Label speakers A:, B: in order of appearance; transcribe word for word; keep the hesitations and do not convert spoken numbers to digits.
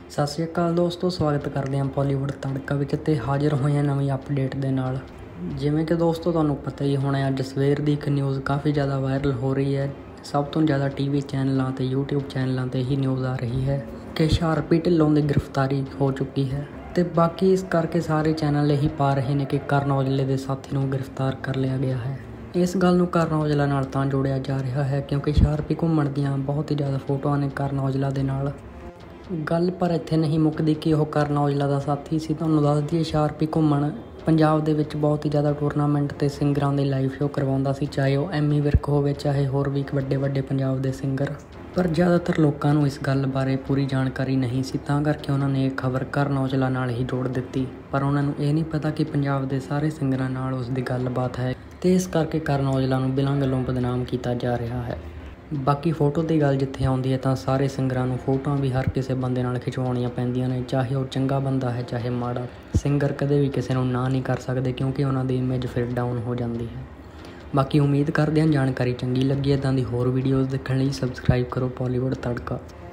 A: ਸਤਿ ਸ਼੍ਰੀ ਅਕਾਲ ਦੋਸਤੋ, ਸਵਾਗਤ ਕਰਦੇ ਹਾਂ ਬਾਲੀਵੁੱਡ ਤੜਕਾ ਵਿੱਚ ਤੇ ਹਾਜ਼ਰ ਹੋਏ ਹਾਂ ਨਵੀਂ ਅਪਡੇਟ ਦੇ ਨਾਲ। ਜਿਵੇਂ ਕਿ ਦੋਸਤੋ ਤੁਹਾਨੂੰ ਪਤਾ ਹੀ ਹੋਣਾ, ਅੱਜ ਸਵੇਰ ਦੀ ਇੱਕ ਨਿਊਜ਼ ਕਾफ़ੀ ਜ਼ਿਆਦਾ ਵਾਇਰਲ ਹੋ ਰਹੀ ਹੈ। ਸਭ ਤੋਂ ਜ਼ਿਆਦਾ ਟੀ ਵੀ ਚੈਨਲਾਂ ਤੇ ਯੂਟਿਊਬ ਚੈਨਲਾਂ ਤੇ ਹੀ ਨਿਊਜ਼ ਆ ਰਹੀ ਹੈ ਕਿ ਸ਼ਾਰਪੀ ਢਿੱਲੋਂ ਦੀ ਗ੍ਰਿਫਤਾਰੀ ਹੋ ਚੁੱਕੀ ਹੈ ਤੇ ਬਾਕੀ ਇਸ ਕਰਕੇ ਸਾਰੇ ਚੈਨਲ ਇਹੀ ਪਾ ਰਹੇ ਨੇ ਕਿ ਕਰਨ ਔਜਲੇ ਦੇ ਸਾਥੀ ਨੂੰ ਗ੍ਰਿਫਤਾਰ ਕਰ ਲਿਆ ਗਿਆ ਹੈ। ਇਸ ਗੱਲ ਨੂੰ ਕਰਨ ਔਜਲਾ ਨਾਲ ਤਾਂ ਜੋੜਿਆ ਜਾ ਰਿਹਾ ਹੈ ਕਿਉਂਕਿ ਸ਼ਾਰਪੀ ਘੁੰਮਣ ਦੀਆਂ ਬਹੁਤ ਹੀ ਜ਼ਿਆਦਾ ਫੋਟੋਆਂ ਨੇ ਕਰਨ ਔਜਲਾ ਦੇ ਨਾਲ। ਗੱਲ ਪਰ ਇੱਥੇ ਨਹੀਂ ਮੁੱਕਦੀ ਕਿ ਉਹ ਕਰਨ ਔਜਲਾ ਦਾ ਸਾਥੀ ਸੀ। ਤੁਹਾਨੂੰ ਦੱਸ ਦਈਏ, ਸ਼ਾਰਪੀ ਘੁੰਮਣ ਪੰਜਾਬ ਦੇ ਵਿੱਚ ਬਹੁਤ ਹੀ ਜ਼ਿਆਦਾ ਟੂਰਨਾਮੈਂਟ ਅਤੇ ਸਿੰਗਰਾਂ ਦੇ ਲਾਈਵ ਸ਼ੋਅ ਕਰਵਾਉਂਦਾ ਸੀ, ਚਾਹੇ ਉਹ ਐਮੀ ਵਿਰਕ ਹੋਵੇ, ਚਾਹੇ ਹੋਰ ਵੀ ਵੱਡੇ ਵੱਡੇ ਪੰਜਾਬ ਦੇ ਸਿੰਗਰ। ਪਰ ਜ਼ਿਆਦਾਤਰ ਲੋਕਾਂ ਨੂੰ ਇਸ ਗੱਲ ਬਾਰੇ ਪੂਰੀ ਜਾਣਕਾਰੀ ਨਹੀਂ ਸੀ, ਤਾਂ ਕਰਕੇ ਉਹਨਾਂ ਨੇ ਇਹ ਖਬਰ ਕਰਨ ਔਜਲਾ ਨਾਲ ਹੀ ਜੋੜ ਦਿੱਤੀ। ਪਰ ਉਹਨਾਂ ਨੂੰ ਇਹ ਨਹੀਂ ਪਤਾ ਕਿ ਪੰਜਾਬ ਦੇ ਸਾਰੇ ਸਿੰਗਰਾਂ ਨਾਲ ਉਸ ਦੀ ਗੱਲਬਾਤ ਹੈ ਅਤੇ ਇਸ ਕਰਕੇ ਕਰਨ ਔਜਲਾ ਨੂੰ ਬਿਨਾਂ ਗੱਲੋਂ ਬਦਨਾਮ ਕੀਤਾ ਜਾ ਰਿਹਾ ਹੈ। ਬਾਕੀ ਫੋਟੋ ਦੀ ਗੱਲ ਜਿੱਥੇ ਆਉਂਦੀ ਹੈ ਤਾਂ ਸਾਰੇ ਸਿੰਗਰਾਂ ਨੂੰ ਫੋਟੋਆਂ ਵੀ ਹਰ ਕਿਸੇ ਬੰਦੇ ਨਾਲ ਖਿਚਵਾਉਣੀਆਂ ਪੈਂਦੀਆਂ ਨੇ, ਚਾਹੇ ਉਹ ਚੰਗਾ ਬੰਦਾ ਹੈ ਚਾਹੇ ਮਾੜਾ। ਸਿੰਗਰ ਕਦੇ ਵੀ ਕਿਸੇ ਨੂੰ ਨਾ ਨਹੀਂ ਕਰ ਸਕਦੇ ਕਿਉਂਕਿ ਉਹਨਾਂ ਦੀ ਇਮੇਜ ਫਿਰ ਡਾਊਨ ਹੋ ਜਾਂਦੀ ਹੈ। ਬਾਕੀ ਉਮੀਦ ਕਰਦੇ ਹਾਂ ਜਾਣਕਾਰੀ ਚੰਗੀ ਲੱਗੀ। ਇੱਦਾਂ ਦੀ ਹੋਰ ਵੀਡੀਓਜ਼ ਦੇਖਣ ਲਈ ਸਬਸਕ੍ਰਾਈਬ ਕਰੋ ਬਾਲੀਵੁੱਡ ਤੜਕਾ।